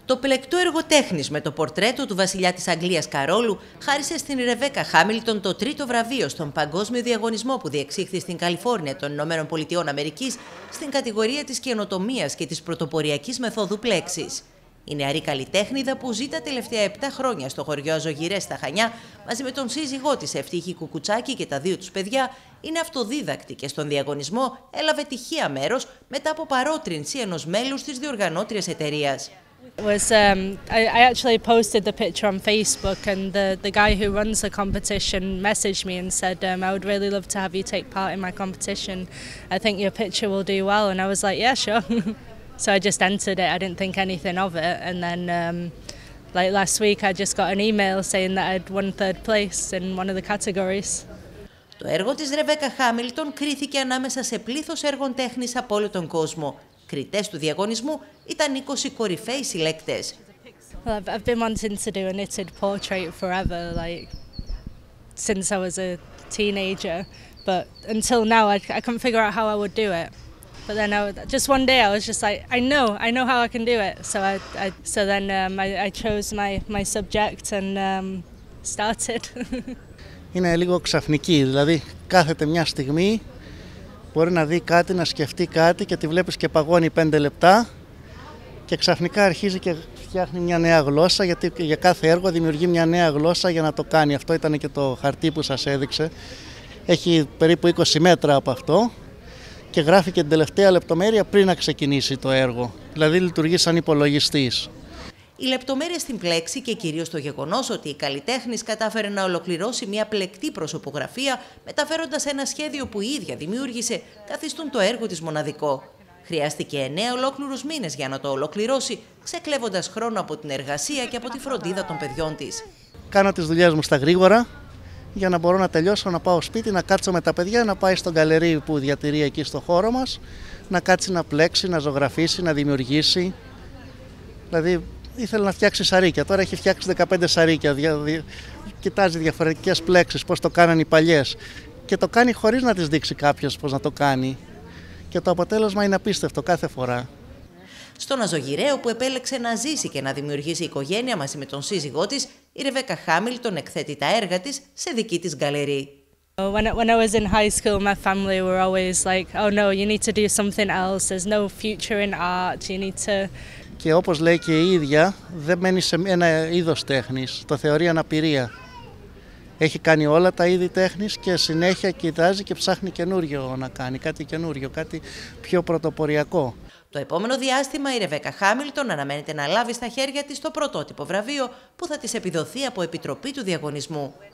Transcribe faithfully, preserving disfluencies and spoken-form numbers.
Το πλεκτό έργο τέχνης με το πορτρέτο του βασιλιά της Αγγλίας Καρόλου χάρισε στην Ρεβέκα Χάμιλτον το τρίτο βραβείο στον παγκόσμιο διαγωνισμό που διεξήχθη στην Καλιφόρνια των Ηνωμένων Πολιτειών Αμερικής στην κατηγορία της καινοτομίας και της πρωτοποριακής μεθόδου πλέξης. Η νεαρή καλλιτέχνηδα που ζει τα τελευταία επτά χρόνια στο χωριό Αζωγυρές στα Χανιά, μαζί με τον σύζυγό της Ευτύχη Κουκουτσάκη και τα δύο τους παιδιά, είναι αυτοδίδακτη και στον διαγωνισμό έλαβε τυχαία μέρος μετά από παρότρινση ενός μέλους της διοργανώτριας εταιρείας. It was, um, I, I actually posted the picture on Facebook, and the, the guy who runs the competition messaged me and said, um, I would really love to have you take part in my competition. I think your picture will do well. And I was like, yeah, sure. So I just entered it. I didn't think anything of it. And then um, like last week I just got an email saying that I'd won third place in one of the categories. Το έργο της Ρεβέκα Χάμιλτον κρίθηκε ανάμεσα σε πλήθος έργων τέχνης από όλο τον κόσμο. Κριτές του διαγωνισμού ήταν είκοσι κορυφαίοι συλλέκτες. Well, I've, I've been wanting to do a knitted portrait forever, like since I was a teenager, but until now I, I couldn't figure out how I would do it. But then I would, just one day I was just like, I know, I know how I can do it. So I, I so then um, I, I chose my my subject and um, started. Είναι λίγο ξαφνική, δηλαδή κάθεται μια στιγμή, μπορεί να δει κάτι, να σκεφτεί κάτι και τη βλέπεις και παγώνει πέντε λεπτά και ξαφνικά αρχίζει και φτιάχνει μια νέα γλώσσα, γιατί για κάθε έργο δημιουργεί μια νέα γλώσσα για να το κάνει. Αυτό ήταν και το χαρτί που σας έδειξε. Έχει περίπου είκοσι μέτρα από αυτό και γράφει και την τελευταία λεπτομέρεια πριν να ξεκινήσει το έργο. Δηλαδή λειτουργεί σαν υπολογιστής. Οι λεπτομέρειες στην πλέξη και κυρίως το γεγονός ότι η καλλιτέχνης κατάφερε να ολοκληρώσει μια πλεκτή προσωπογραφία μεταφέροντας ένα σχέδιο που η ίδια δημιούργησε, καθιστούν το έργο της μοναδικό. Χρειάστηκε εννέα ολόκληρους μήνες για να το ολοκληρώσει, ξεκλέβοντας χρόνο από την εργασία και από τη φροντίδα των παιδιών της. Κάνω τις δουλειές μου στα γρήγορα για να μπορώ να τελειώσω, να πάω σπίτι, να κάτσω με τα παιδιά, να πάει στον γκαλερί που διατηρεί εκεί στο χώρο μας, να κάτσει να πλέξει, να ζωγραφίσει, να δημιουργήσει. Δηλαδή, ήθελε να φτιάξει σαρίκια, τώρα έχει φτιάξει δεκαπέντε σαρίκια, δια, δια, κοιτάζει διαφορετικές πλέξεις, πώς το κάνανε οι παλιές και το κάνει χωρίς να της δείξει κάποιος πώς να το κάνει και το αποτέλεσμα είναι απίστευτο κάθε φορά. Στον Αζωγυραίο που επέλεξε να ζήσει και να δημιουργήσει οικογένεια μαζί με τον σύζυγό της, η Ρεβέκα Χάμιλτον εκθέτει τα έργα της σε δική της γκαλερί. When I, when I was in high school, my family were always like, oh no, you need to do something else, there's no future in art, you need to... Και όπως λέει και η ίδια, δεν μένει σε ένα είδος τέχνης, το θεωρεί αναπηρία. Έχει κάνει όλα τα είδη τέχνης και συνέχεια κοιτάζει και ψάχνει καινούριο να κάνει, κάτι καινούριο, κάτι πιο πρωτοποριακό. Το επόμενο διάστημα η Ρεβέκα Χάμιλτον αναμένεται να λάβει στα χέρια της το πρωτότυπο βραβείο που θα της επιδοθεί από επιτροπή του διαγωνισμού.